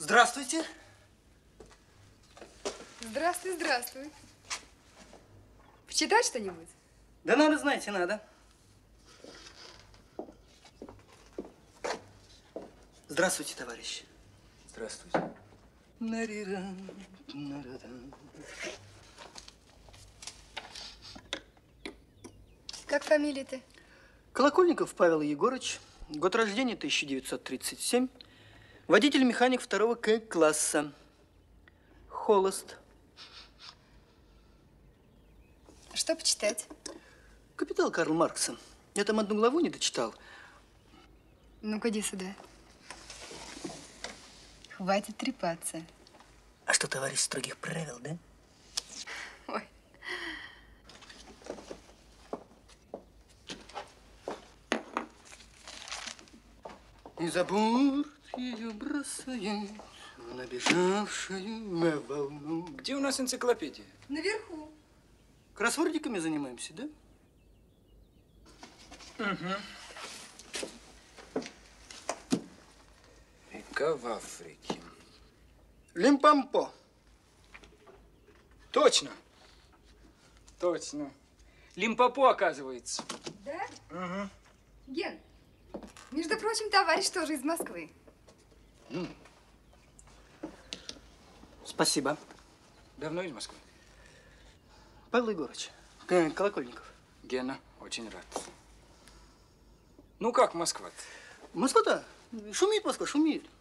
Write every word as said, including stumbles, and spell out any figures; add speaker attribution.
Speaker 1: Здравствуйте.
Speaker 2: Здравствуй, здравствуй. Почитать что-нибудь?
Speaker 1: Да надо, знаете, надо. Здравствуйте, товарищ.
Speaker 3: Здравствуйте.
Speaker 2: Как фамилия-то?
Speaker 1: Колокольников Павел Егорыч. Год рождения тысяча девятьсот тридцать семь. Водитель-механик второго К класса. Холост.
Speaker 2: Что почитать?
Speaker 1: Капитал Карла Маркса. Я там одну главу не дочитал.
Speaker 2: Ну-ка, иди сюда. Хватит трепаться.
Speaker 1: А что, товарищ строгих правил, да?
Speaker 2: Ой.
Speaker 1: И за борт ее бросает, набежавшую волну.
Speaker 3: Где у нас энциклопедия?
Speaker 2: Наверху.
Speaker 1: Кроссвордиками занимаемся, да?
Speaker 3: Угу. Река в Африке.
Speaker 1: Лимпомпо.
Speaker 3: Точно. Точно. Лимпопо, оказывается.
Speaker 2: Да?
Speaker 3: Угу.
Speaker 2: Ген, между прочим, товарищ тоже из Москвы.
Speaker 3: Mm.
Speaker 1: Спасибо.
Speaker 3: Давно из Москвы?
Speaker 1: Павел Егорович, Колокольников.
Speaker 3: Гена, очень рад. Ну как Москва-то?
Speaker 1: Москва-то? Шумит Москва, шумит.